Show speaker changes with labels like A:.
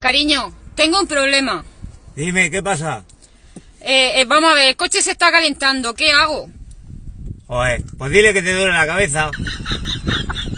A: Cariño, tengo un problema.
B: Dime, ¿qué pasa?
A: Vamos a ver, el coche se está calentando, ¿qué hago?
B: Joder, pues dile que te duele la cabeza.